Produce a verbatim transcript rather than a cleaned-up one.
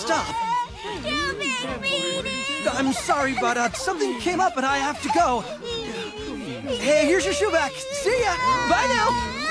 stop. You've been beaten! I'm sorry, but uh, something came up and I have to go. Hey, here's your shoe back. See ya. Bye now.